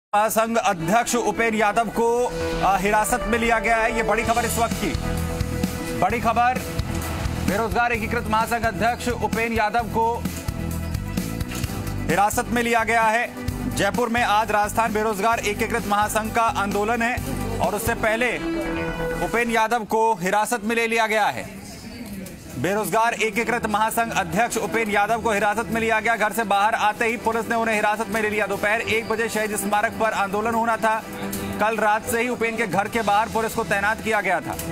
महासंघ अध्यक्ष उपेंद्र यादव को हिरासत में लिया गया है। ये बड़ी खबर इस वक्त की बड़ी खबर। बेरोजगार एकीकृत महासंघ अध्यक्ष उपेंद्र यादव को हिरासत में लिया गया है। जयपुर में आज राजस्थान बेरोजगार एकीकृत महासंघ का आंदोलन है और उससे पहले उपेंद्र यादव को हिरासत में ले लिया गया है। बेरोजगार एकीकृत महासंघ अध्यक्ष उपेंद्र यादव को हिरासत में लिया गया। घर से बाहर आते ही पुलिस ने उन्हें हिरासत में ले लिया। दोपहर 1 बजे शहीद स्मारक पर आंदोलन होना था। कल रात से ही उपेंद्र के घर के बाहर पुलिस को तैनात किया गया था।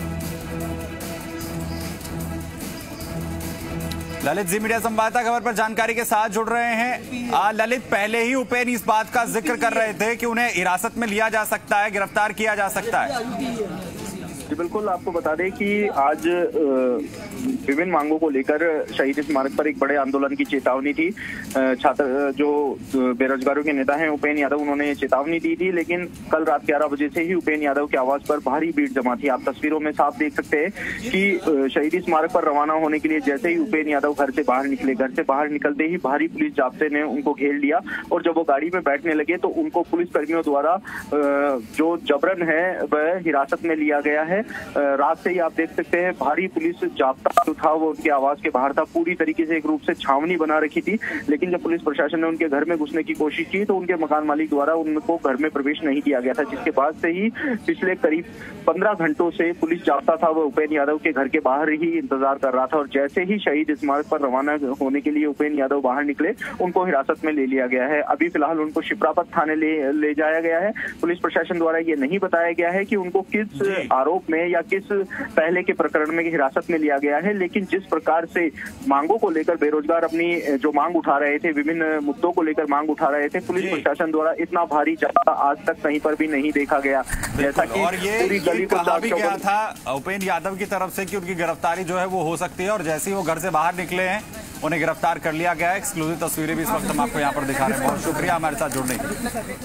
ललित जी मीडिया संवाददाता खबर पर जानकारी के साथ जुड़ रहे हैं। ललित, पहले ही उपेंद्र इस बात का जिक्र कर रहे थे कि उन्हें हिरासत में लिया जा सकता है, गिरफ्तार किया जा सकता है। जी बिल्कुल, आपको बता दें कि आज विभिन्न मांगों को लेकर शहीद स्मारक पर एक बड़े आंदोलन की चेतावनी थी। छात्र जो बेरोजगारों के नेता हैं उपेंद्र यादव, उन्होंने चेतावनी दी थी, लेकिन कल रात 11 बजे से ही उपेंद्र यादव के आवास पर भारी भीड़ जमा थी। आप तस्वीरों में साफ देख सकते हैं कि शहीद स्मारक पर रवाना होने के लिए जैसे ही उपेंद्र यादव घर से बाहर निकले, घर से बाहर निकलते ही भारी पुलिस जाब्ते ने उनको घेर लिया और जब वो गाड़ी में बैठने लगे तो उनको पुलिस कर्मियों द्वारा जो जबरन है वह हिरासत में लिया गया है। रात से ही आप देख सकते हैं भारी पुलिस जाब्ता जो था वो उनके आवास के बाहर था। पूरी तरीके से एक रूप से छावनी बना रखी थी, लेकिन जब पुलिस प्रशासन ने उनके घर में घुसने की कोशिश की तो उनके मकान मालिक द्वारा उनको घर में प्रवेश नहीं दिया गया था, जिसके बाद से ही पिछले करीब 15 घंटों से पुलिस जाब्ता था वो उपेंद्र यादव के घर के बाहर ही इंतजार कर रहा था। और जैसे ही शहीद स्मारक पर रवाना होने के लिए उपेंद्र यादव बाहर निकले, उनको हिरासत में ले लिया गया है। अभी फिलहाल उनको शिप्रापत थाने ले जाया गया है। पुलिस प्रशासन द्वारा ये नहीं बताया गया है कि उनको किस आरोप में या किस पहले के प्रकरण में हिरासत में लिया गया है, लेकिन जिस प्रकार से मांगों को लेकर बेरोजगार अपनी जो मांग उठा रहे थे, विभिन्न मुद्दों को लेकर मांग उठा रहे थे, पुलिस प्रशासन द्वारा इतना भारी जाब्ता आज तक कहीं पर भी नहीं देखा गया। जैसा कि पूरी गली को कहा भी गया था उपेंद्र यादव की तरफ से कि उनकी गिरफ्तारी जो है वो हो सकती है, और जैसे ही वो घर से बाहर निकले हैं उन्हें गिरफ्तार कर लिया गया है। एक्सक्लूसिव तस्वीरें भी इस वक्त हम आपको यहाँ पर दिखा रहे हैं। बहुत शुक्रिया हमारे साथ जुड़ने के लिए।